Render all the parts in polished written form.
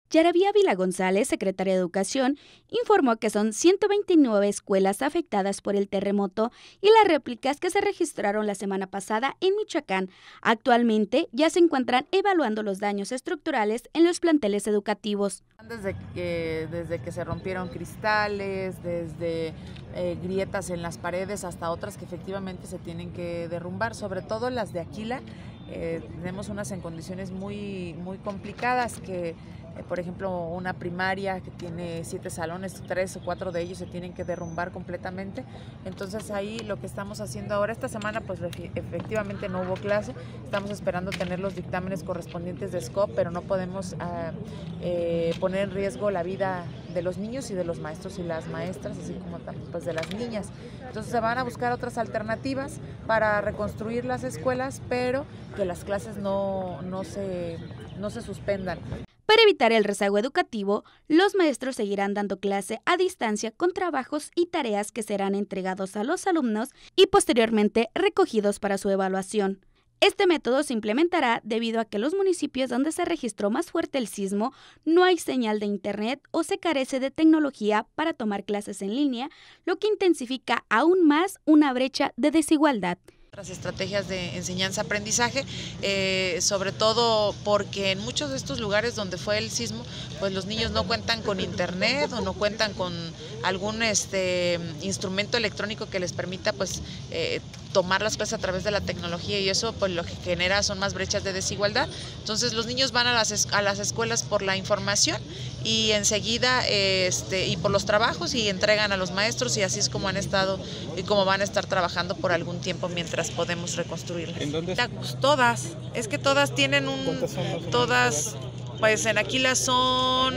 Yaraví Ávila González, secretaria de Educación, informó que son 129 escuelas afectadas por el terremoto y las réplicas que se registraron la semana pasada en Michoacán. Actualmente ya se encuentran evaluando los daños estructurales en los planteles educativos. Desde que se rompieron cristales, desde grietas en las paredes hasta otras que efectivamente se tienen que derrumbar, sobre todo las de Aquila. Tenemos unas en condiciones muy complicadas que, por ejemplo, una primaria que tiene 7 salones, 3 o 4 de ellos se tienen que derrumbar completamente. Entonces ahí lo que estamos haciendo ahora, esta semana pues efectivamente no hubo clase, estamos esperando tener los dictámenes correspondientes de SCOP, pero no podemos poner en riesgo la vida de los niños y de los maestros y las maestras, así como pues de las niñas. Entonces se van a buscar otras alternativas para reconstruir las escuelas, pero que las clases no se suspendan. Para evitar el rezago educativo, los maestros seguirán dando clase a distancia con trabajos y tareas que serán entregados a los alumnos y posteriormente recogidos para su evaluación. Este método se implementará debido a que los municipios donde se registró más fuerte el sismo no hay señal de internet o se carece de tecnología para tomar clases en línea, lo que intensifica aún más una brecha de desigualdad. Otras estrategias de enseñanza-aprendizaje, sobre todo porque en muchos de estos lugares donde fue el sismo, pues los niños no cuentan con internet o no cuentan con algún instrumento electrónico que les permita pues tomar las clases a través de la tecnología, y eso pues lo que genera son más brechas de desigualdad. Entonces los niños van a las escuelas por la información y enseguida y por los trabajos, y entregan a los maestros, y así es como han estado y como van a estar trabajando por algún tiempo mientras podemos reconstruirlas. ¿En dónde? Pues todas, es que todas tienen todas, pues en Aquila son,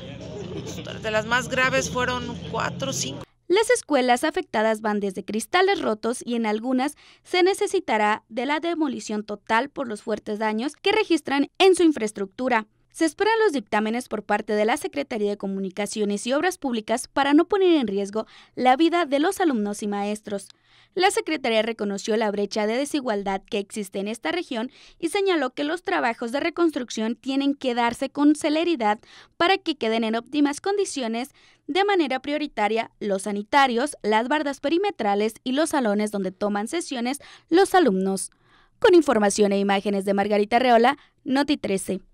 de las más graves fueron 4 o 5. Las escuelas afectadas van desde cristales rotos y en algunas se necesitará de la demolición total por los fuertes daños que registran en su infraestructura. Se esperan los dictámenes por parte de la Secretaría de Comunicaciones y Obras Públicas para no poner en riesgo la vida de los alumnos y maestros. La Secretaría reconoció la brecha de desigualdad que existe en esta región y señaló que los trabajos de reconstrucción tienen que darse con celeridad para que queden en óptimas condiciones, de manera prioritaria los sanitarios, las bardas perimetrales y los salones donde toman sesiones los alumnos. Con información e imágenes de Margarita Reola, Noti 13.